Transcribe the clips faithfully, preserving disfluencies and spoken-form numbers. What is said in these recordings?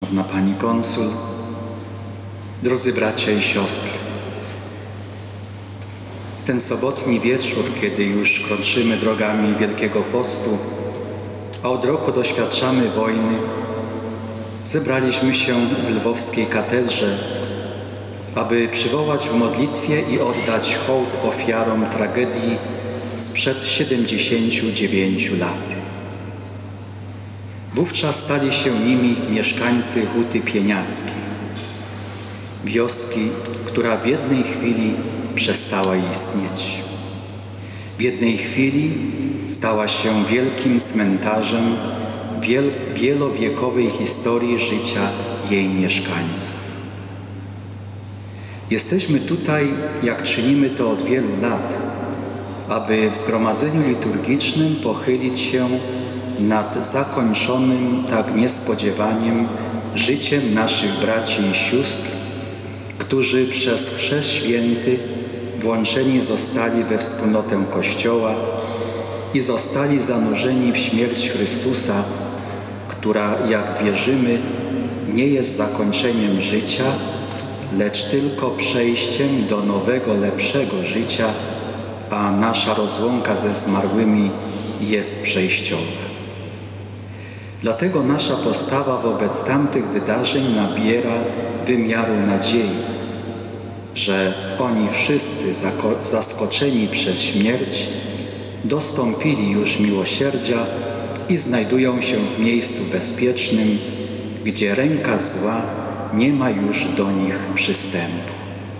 Szanowna Pani Konsul, drodzy bracia i siostry, ten sobotni wieczór, kiedy już kroczymy drogami Wielkiego Postu, a od roku doświadczamy wojny, zebraliśmy się w lwowskiej katedrze, aby przywołać w modlitwie i oddać hołd ofiarom tragedii sprzed siedemdziesięciu dziewięciu lat. Wówczas stali się nimi mieszkańcy Huty Pieniackiej, wioski, która w jednej chwili przestała istnieć. W jednej chwili stała się wielkim cmentarzem wiel wielowiekowej historii życia jej mieszkańców. Jesteśmy tutaj, jak czynimy to od wielu lat, aby w zgromadzeniu liturgicznym pochylić się nad zakończonym tak niespodziewaniem życiem naszych braci i sióstr, którzy przez Chrzest Święty włączeni zostali we wspólnotę Kościoła i zostali zanurzeni w śmierć Chrystusa, która, jak wierzymy, nie jest zakończeniem życia, lecz tylko przejściem do nowego, lepszego życia, a nasza rozłąka ze zmarłymi jest przejściowa. Dlatego nasza postawa wobec tamtych wydarzeń nabiera wymiaru nadziei, że oni wszyscy zaskoczeni przez śmierć dostąpili już miłosierdzia i znajdują się w miejscu bezpiecznym, gdzie ręka zła nie ma już do nich przystępu.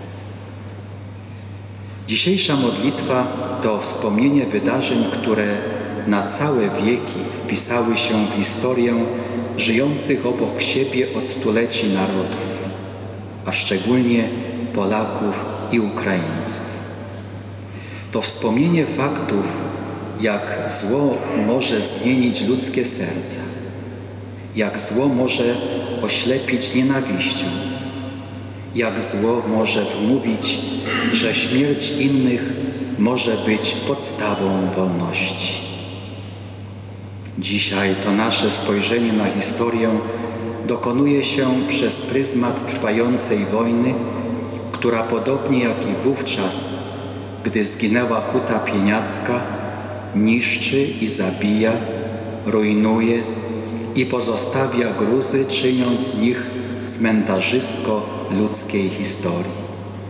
Dzisiejsza modlitwa to wspomnienie wydarzeń, które na całe wieki wpisały się w historię żyjących obok siebie od stuleci narodów, a szczególnie Polaków i Ukraińców. To wspomnienie faktów, jak zło może zmienić ludzkie serca, jak zło może oślepić nienawiścią, jak zło może wmówić, że śmierć innych może być podstawą wolności. Dzisiaj to nasze spojrzenie na historię dokonuje się przez pryzmat trwającej wojny, która podobnie jak i wówczas, gdy zginęła Huta Pieniacka, niszczy i zabija, rujnuje i pozostawia gruzy, czyniąc z nich cmentarzysko ludzkiej historii.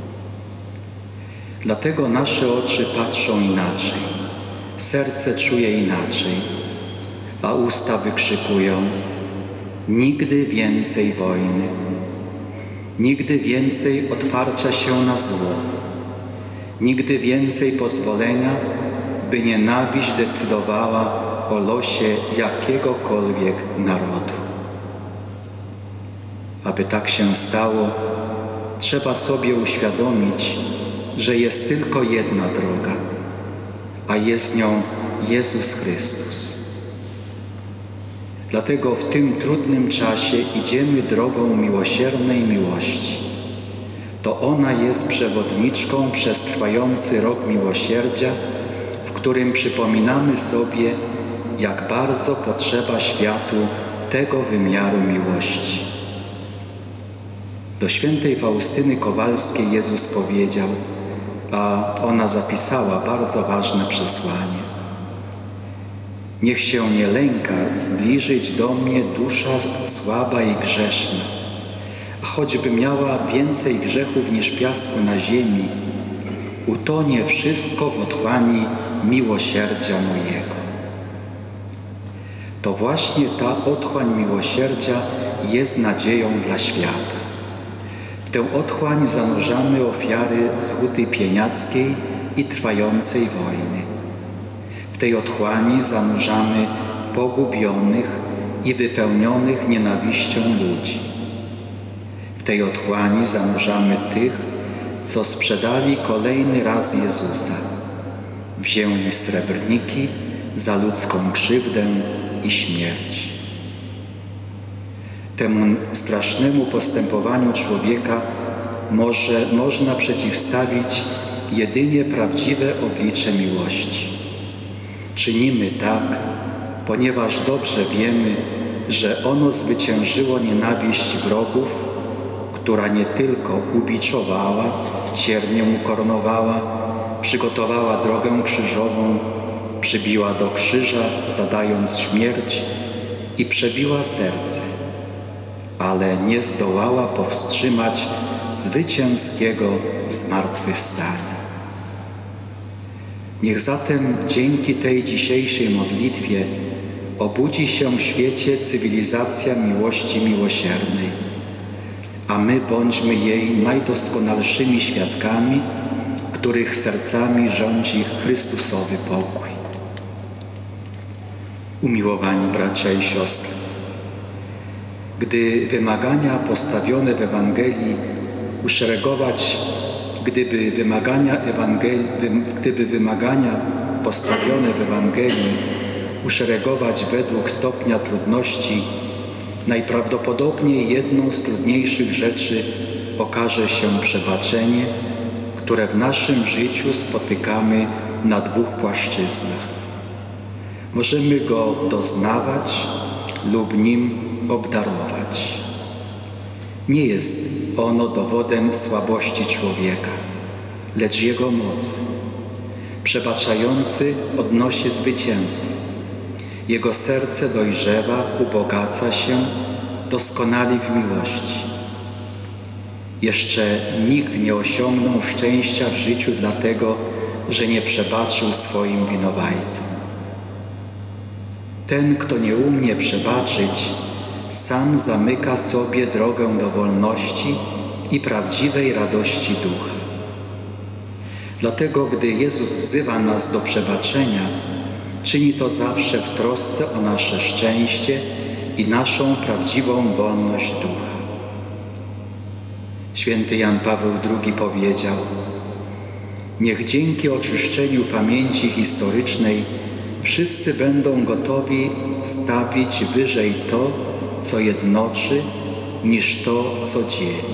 Dlatego nasze oczy patrzą inaczej, serce czuje inaczej, a usta wykrzykują: nigdy więcej wojny, nigdy więcej otwarcia się na zło, nigdy więcej pozwolenia, by nienawiść decydowała o losie jakiegokolwiek narodu. Aby tak się stało, trzeba sobie uświadomić, że jest tylko jedna droga, a jest nią Jezus Chrystus. Dlatego w tym trudnym czasie idziemy drogą miłosiernej miłości. To ona jest przewodniczką przez trwający rok miłosierdzia, w którym przypominamy sobie, jak bardzo potrzeba światu tego wymiaru miłości. Do świętej Faustyny Kowalskiej Jezus powiedział, a ona zapisała bardzo ważne przesłanie: niech się nie lęka zbliżyć do mnie dusza słaba i grzeszna, a choćby miała więcej grzechów niż piasku na ziemi, utonie wszystko w otchłani miłosierdzia mojego. To właśnie ta otchłań miłosierdzia jest nadzieją dla świata. W tę otchłań zanurzamy ofiary z Huty Pieniackiej i trwającej wojny. W tej otchłani zanurzamy pogubionych i wypełnionych nienawiścią ludzi. W tej otchłani zanurzamy tych, co sprzedali kolejny raz Jezusa, wzięli srebrniki za ludzką krzywdę i śmierć. Temu strasznemu postępowaniu człowieka może, można przeciwstawić jedynie prawdziwe oblicze miłości. Czynimy tak, ponieważ dobrze wiemy, że ono zwyciężyło nienawiść wrogów, która nie tylko ubiczowała, ciernię ukoronowała, przygotowała drogę krzyżową, przybiła do krzyża, zadając śmierć i przebiła serce, ale nie zdołała powstrzymać zwycięskiego zmartwychwstania. Niech zatem dzięki tej dzisiejszej modlitwie obudzi się w świecie cywilizacja miłości miłosiernej, a my bądźmy jej najdoskonalszymi świadkami, których sercami rządzi Chrystusowy pokój. Umiłowani bracia i siostry, gdy wymagania postawione w Ewangelii uszeregować, gdyby wymagania Ewangelii, gdyby wymagania postawione w Ewangelii uszeregować według stopnia trudności, najprawdopodobniej jedną z trudniejszych rzeczy okaże się przebaczenie, które w naszym życiu spotykamy na dwóch płaszczyznach. Możemy go doznawać lub nim obdarować. Nie jest ono dowodem słabości człowieka, lecz jego mocy. Przebaczający odnosi zwycięstwo. Jego serce dojrzewa, ubogaca się, doskonali w miłości. Jeszcze nikt nie osiągnął szczęścia w życiu dlatego, że nie przebaczył swoim winowajcom. Ten, kto nie umie przebaczyć, sam zamyka sobie drogę do wolności i prawdziwej radości ducha. Dlatego, gdy Jezus wzywa nas do przebaczenia, czyni to zawsze w trosce o nasze szczęście i naszą prawdziwą wolność ducha. Święty Jan Paweł drugi powiedział: niech dzięki oczyszczeniu pamięci historycznej wszyscy będą gotowi stawić wyżej to, co jednoczy, niż to, co dzieli.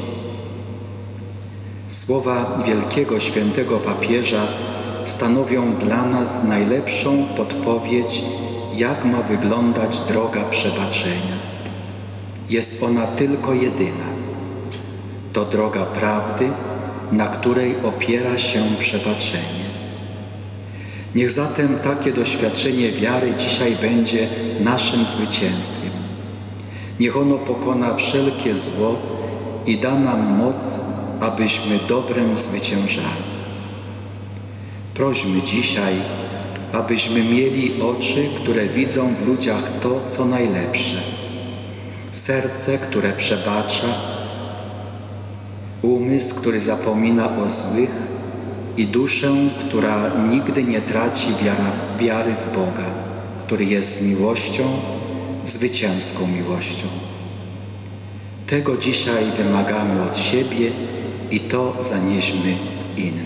Słowa wielkiego świętego papieża stanowią dla nas najlepszą podpowiedź, jak ma wyglądać droga przebaczenia. Jest ona tylko jedyna. To droga prawdy, na której opiera się przebaczenie. Niech zatem takie doświadczenie wiary dzisiaj będzie naszym zwycięstwem. Niech ono pokona wszelkie zło i da nam moc, abyśmy dobrem zwyciężali. Prośmy dzisiaj, abyśmy mieli oczy, które widzą w ludziach to, co najlepsze, serce, które przebacza, umysł, który zapomina o złych i duszę, która nigdy nie traci wiara, wiary w Boga, który jest miłością, zwycięską miłością. Tego dzisiaj wymagamy od siebie i to zanieśmy innym.